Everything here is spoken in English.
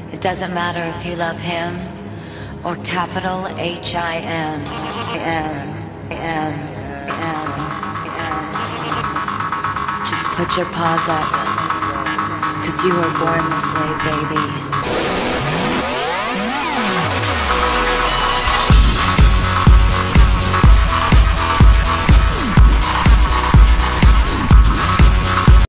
It doesn't matter if you love him or capital H-I-M. Just put your paws up, 'cause you were born this way, baby.